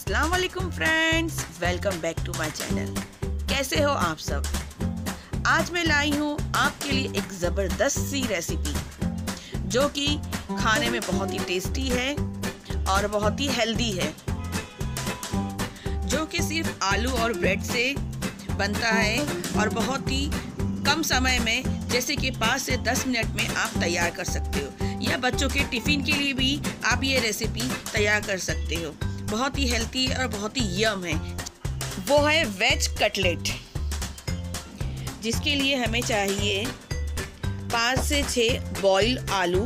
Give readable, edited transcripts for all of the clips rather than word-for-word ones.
अस्सलाम वालेकुम friends, welcome back to my channel. कैसे हो आप सब? आज मैं लाई हूँ आपके लिए एक ज़बरदस्त सी रेसिपी जो कि खाने में बहुत ही टेस्टी है और बहुत ही हेल्दी है, जो कि सिर्फ आलू और ब्रेड से बनता है और बहुत ही कम समय में, जैसे कि 5 से 10 मिनट में आप तैयार कर सकते हो, या बच्चों के टिफ़िन के लिए भी आप ये रेसिपी तैयार कर सकते हो। बहुत ही हेल्दी और बहुत ही यम है। वो है वेज कटलेट, जिसके लिए हमें चाहिए 5 से 6 बॉइल आलू,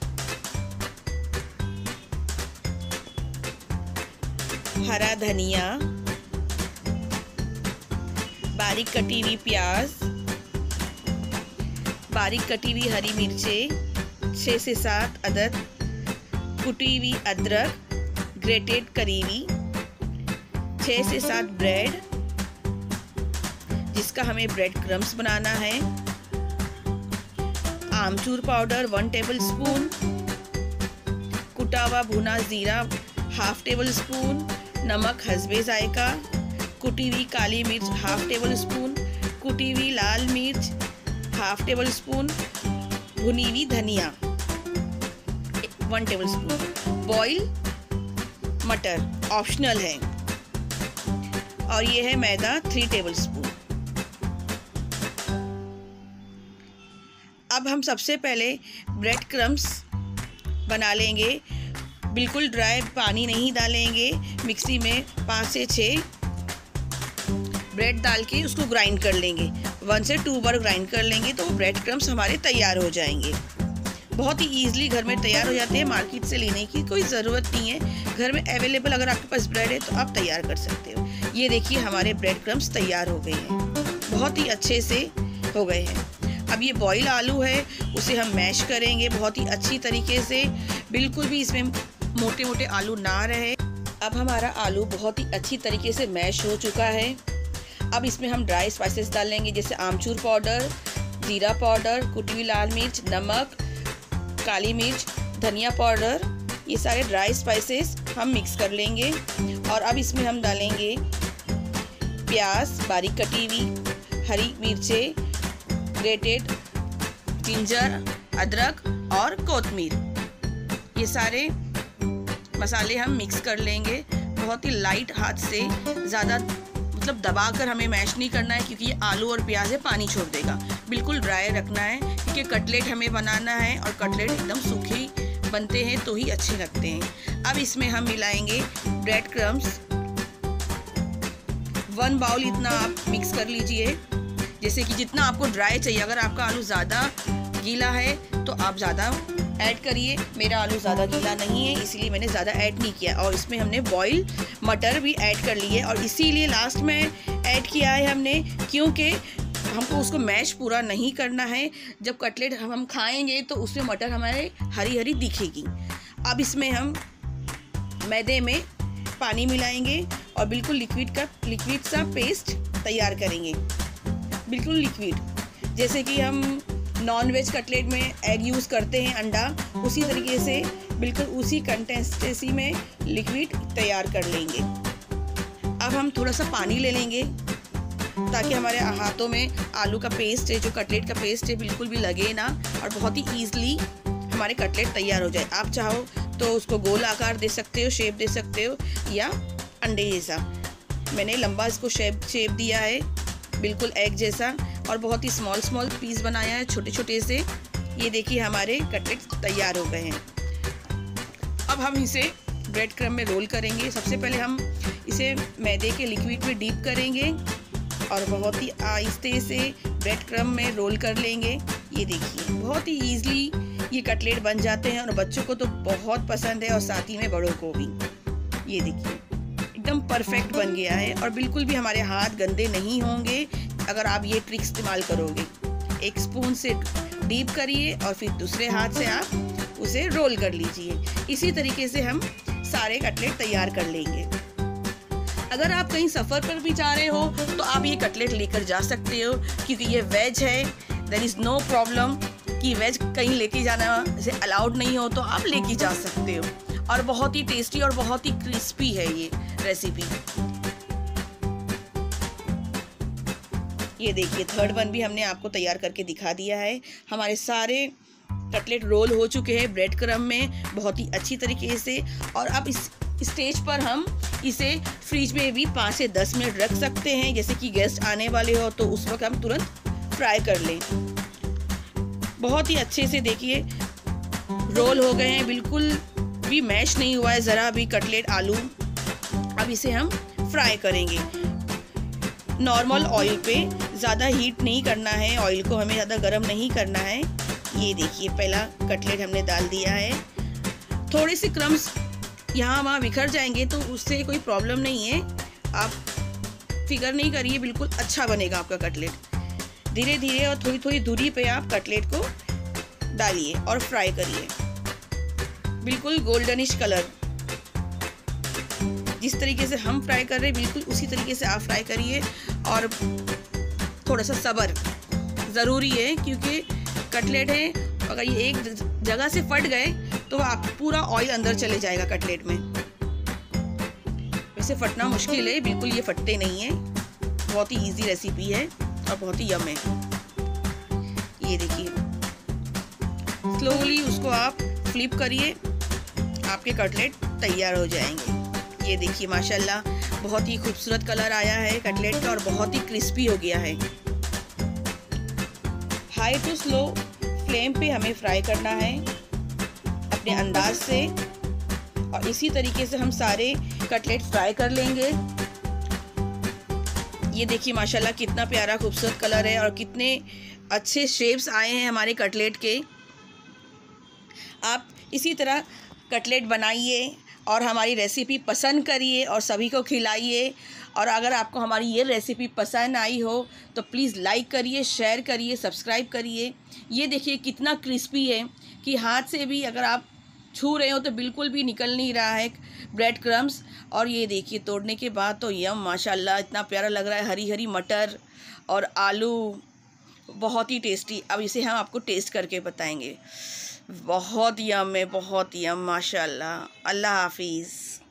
हरा धनिया, बारीक कटी हुई प्याज, बारीक कटी हुई हरी मिर्चें, 6 से 7 अदद कुटी हुई अदरक, ग्रेटेड करी हुई, 6 से 7 ब्रेड, जिसका हमें ब्रेड क्रम्स बनाना है, आमचूर पाउडर 1 टेबल स्पून, कुटा हुआ भुना जीरा 1/2 टेबल स्पून, नमक हस्बे जायका, कुटी हुई काली मिर्च 1/2 टेबल स्पून, कुटी हुई लाल मिर्च 1/2 टेबल स्पून, भुनी हुई धनिया 1 टेबल स्पून, बॉइल मटर ऑप्शनल है, और ये है मैदा 3 टेबल स्पून। अब हम सबसे पहले ब्रेड क्रम्स बना लेंगे। बिल्कुल ड्राई पानी नहीं डालेंगे। मिक्सी में 5 से 6 ब्रेड डाल के उसको ग्राइंड कर लेंगे। 1 से 2 बार ग्राइंड कर लेंगे तो वो ब्रेड क्रम्स हमारे तैयार हो जाएंगे। बहुत ही ईजिली घर में तैयार हो जाते हैं, मार्केट से लेने की कोई ज़रूरत नहीं है। घर में अवेलेबल अगर आपके पास ब्रेड है तो आप तैयार कर सकते हो। ये देखिए हमारे ब्रेड क्रम्स तैयार हो गए हैं, बहुत ही अच्छे से हो गए हैं। अब ये बॉयल आलू है, उसे हम मैश करेंगे बहुत ही अच्छी तरीके से, बिल्कुल भी इसमें मोटे मोटे आलू ना रहे। अब हमारा आलू बहुत ही अच्छी तरीके से मैश हो चुका है। अब इसमें हम ड्राई स्पाइसेस डालेंगे, जैसे आमचूर पाउडर, जीरा पाउडर, कुटी हुई लाल मिर्च, नमक, काली मिर्च, धनिया पाउडर, ये सारे ड्राई स्पाइसेस हम मिक्स कर लेंगे। और अब इसमें हम डालेंगे प्याज बारीक कटी हुई, हरी मिर्चें, ग्रेटेड जिंजर, अदरक और कोतमीर, ये सारे मसाले हम मिक्स कर लेंगे। बहुत ही लाइट हाथ से, ज़्यादा मतलब दबाकर हमें मैश नहीं करना है, क्योंकि ये आलू और प्याज है पानी छोड़ देगा। बिल्कुल ड्राई रखना है, क्योंकि कटलेट हमें बनाना है और कटलेट एकदम सूखे बनते हैं तो ही अच्छे लगते हैं। अब इसमें हम मिलाएंगे ब्रेड क्रम्स, 1 बाउल इतना आप मिक्स कर लीजिए, जैसे कि जितना आपको ड्राई चाहिए। अगर आपका आलू ज़्यादा गीला है तो आप ज़्यादा ऐड करिए। मेरा आलू ज़्यादा गीला नहीं है, इसीलिए मैंने ज़्यादा ऐड नहीं किया। और इसमें हमने बॉयल मटर भी ऐड कर लिए, और इसीलिए लास्ट में ऐड किया है हमने, क्योंकि हमको उसको मैश पूरा नहीं करना है। जब कटलेट हम खाएंगे तो उसमें मटर हमारे हरी हरी दिखेगी। अब इसमें हम मैदे में पानी मिलाएंगे और बिल्कुल लिक्विड सा पेस्ट तैयार करेंगे, बिल्कुल लिक्विड, जैसे कि हम नॉन वेज कटलेट में एग यूज़ करते हैं, अंडा, उसी तरीके से बिल्कुल उसी कंसिस्टेंसी में लिक्विड तैयार कर लेंगे। अब हम थोड़ा सा पानी ले लेंगे ताकि हमारे हाथों में आलू का पेस्ट है, जो कटलेट का पेस्ट है, बिल्कुल भी लगे ना, और बहुत ही ईजिली हमारे कटलेट तैयार हो जाए। आप चाहो तो उसको गोल आकार दे सकते हो, शेप दे सकते हो, या अंडे जैसा। मैंने लंबा इसको शेप दिया है, बिल्कुल एग जैसा, और बहुत ही स्मॉल पीस बनाया है, छोटे छोटे से। ये देखिए हमारे कटलेट तैयार हो गए हैं। अब हम इसे ब्रेड क्रम्ब में रोल करेंगे। सबसे पहले हम इसे मैदे के लिक्विड में डीप करेंगे और बहुत ही आहिस्ते से ब्रेड क्रम्ब में रोल कर लेंगे। ये देखिए बहुत ही ईजिली ये कटलेट बन जाते हैं, और बच्चों को तो बहुत पसंद है, और साथ ही में बड़ों को भी। ये देखिए एकदम परफेक्ट बन गया है, और बिल्कुल भी हमारे हाथ गंदे नहीं होंगे अगर आप ये ट्रिक इस्तेमाल करोगे। एक स्पून से डीप करिए और फिर दूसरे हाथ से आप उसे रोल कर लीजिए। इसी तरीके से हम सारे कटलेट तैयार कर लेंगे। अगर आप कहीं सफ़र पर भी जा रहे हो तो आप ये कटलेट लेकर जा सकते हो, क्योंकि ये वेज है। देयर इज़ नो प्रॉब्लम कि वेज कहीं लेके जाना से अलाउड नहीं हो, तो आप लेके जा सकते हो। और बहुत ही टेस्टी और बहुत ही क्रिस्पी है ये। रेसिपी। ये देखिए थर्ड वन भी हमने आपको तैयार करके दिखा दिया है। हमारे सारे कटलेट रोल हो चुके हैं ब्रेड क्रम्ब में बहुत ही अच्छी तरीके से। और अब इस स्टेज पर हम इसे फ्रिज में भी 5 से 10 मिनट रख सकते हैं। जैसे कि गेस्ट आने वाले हो तो उस वक्त हम तुरंत फ्राई कर लें। बहुत ही अच्छे से देखिए रोल हो गए हैं, बिल्कुल भी मैश नहीं हुआ है ज़रा भी कटलेट आलू। अब इसे हम फ्राई करेंगे नॉर्मल ऑयल पे, ज़्यादा हीट नहीं करना है, ऑयल को हमें ज़्यादा गर्म नहीं करना है। ये देखिए पहला कटलेट हमने डाल दिया है। थोड़े से क्रम्स यहाँ वहाँ बिखर जाएंगे तो उससे कोई प्रॉब्लम नहीं है, आप फिकर नहीं करिए, बिल्कुल अच्छा बनेगा आपका कटलेट। धीरे धीरे और थोड़ी थोड़ी दूरी पे आप कटलेट को डालिए और फ्राई करिए, बिल्कुल गोल्डनिश कलर। जिस तरीके से हम फ्राई कर रहे हैं बिल्कुल उसी तरीके से आप फ्राई करिए। और थोड़ा सा सब्र ज़रूरी है क्योंकि कटलेट है, अगर ये एक जगह से फट गए तो आप पूरा ऑयल अंदर चले जाएगा कटलेट में। वैसे फटना मुश्किल है, बिल्कुल ये फटते नहीं है। बहुत ही इजी रेसिपी है और बहुत ही यम है। ये देखिए स्लोली उसको आप फ्लिप करिए, आपके कटलेट तैयार हो जाएंगे। ये देखिए माशाल्लाह बहुत ही खूबसूरत कलर आया है कटलेट का और बहुत ही क्रिस्पी हो गया है। हाई टू स्लो फ्लेम पे हमें फ्राई करना है अपने अंदाज से। और इसी तरीके से हम सारे कटलेट फ्राई कर लेंगे। ये देखिए माशाल्लाह कितना प्यारा खूबसूरत कलर है और कितने अच्छे शेप्स आए हैं हमारे कटलेट के। आप इसी तरह कटलेट बनाइए और हमारी रेसिपी पसंद करिए और सभी को खिलाइए। और अगर आपको हमारी ये रेसिपी पसंद आई हो तो प्लीज़ लाइक करिए, शेयर करिए, सब्सक्राइब करिए। ये देखिए कितना क्रिस्पी है कि हाथ से भी अगर आप छू रहे हो तो बिल्कुल भी निकल नहीं रहा है ब्रेड क्रम्स। और ये देखिए तोड़ने के बाद तो यम माशाल्लाह इतना प्यारा लग रहा है, हरी हरी मटर और आलू, बहुत ही टेस्टी। अब इसे हम आपको टेस्ट करके बताएंगे। बहुत यम है, बहुत यम माशाल्लाह। अल्लाह हाफिज़।